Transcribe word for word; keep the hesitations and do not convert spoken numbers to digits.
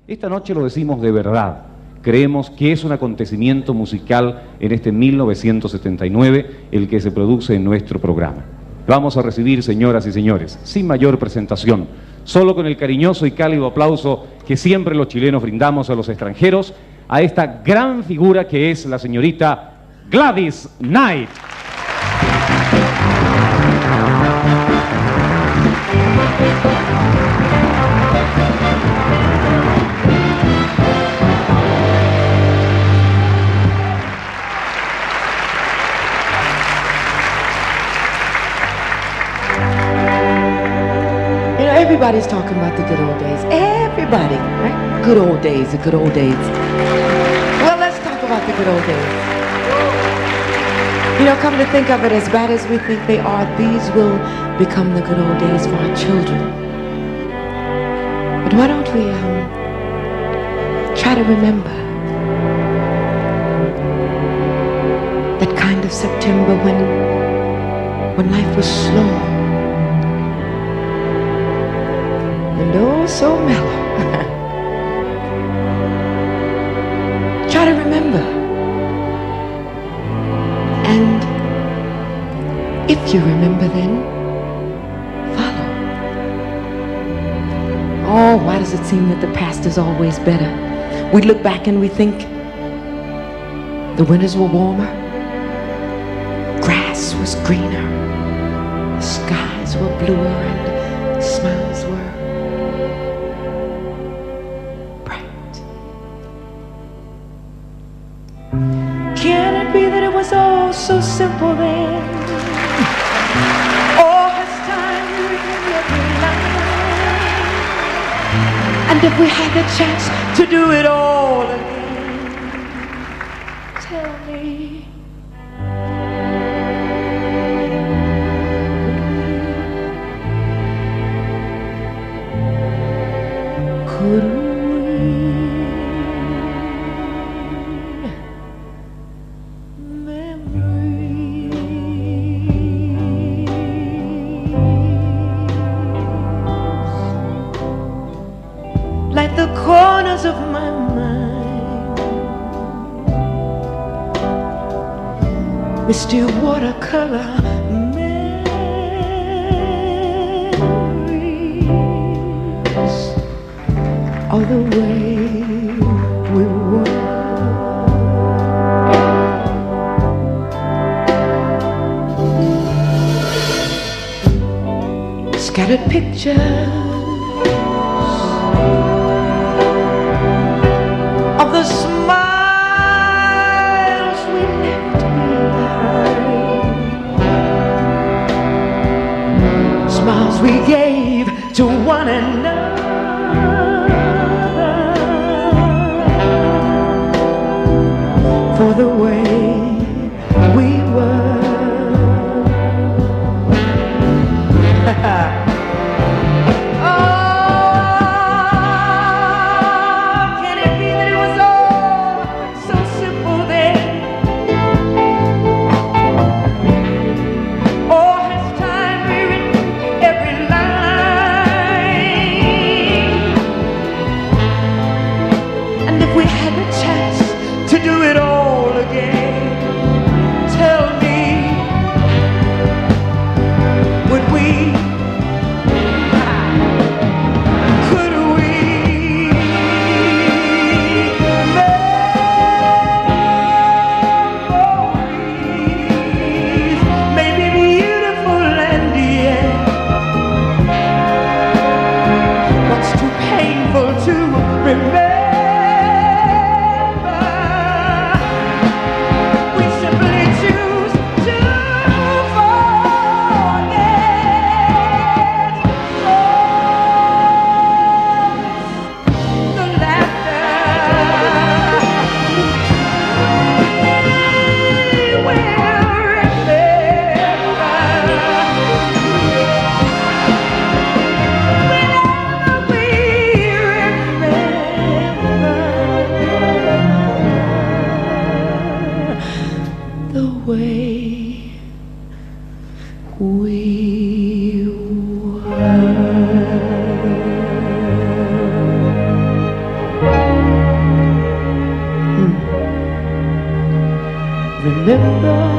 Esta noche lo decimos de verdad. Creemos que es un acontecimiento musical en este mil novecientos setenta y nueve el que se produce en nuestro programa. Vamos a recibir, señoras y señores, sin mayor presentación, solo con el cariñoso y cálido aplauso que siempre los chilenos brindamos a los extranjeros, a esta gran figura que es la señorita Gladys Knight. Everybody's talking about the good old days. Everybody, right? Good old days, the good old days. Well, let's talk about the good old days. You know, come to think of it, as bad as we think they are, these will become the good old days for our children. But why don't we um, try to remember that kind of September when, when life was slow. And oh, so mellow. Try to remember. And if you remember, then follow. Oh, why does it seem that the past is always better? We look back and we think the winters were warmer, grass was greener, the skies were bluer, and smiles were all so simple then. Oh, has time written every line? And if we had the chance to do it all again, tell me, could we? Like the corners of my mind, misty watercolor memories of the way we were. Scattered pictures of the smiles we left behind, smiles we gave to one another, for the way we were. remember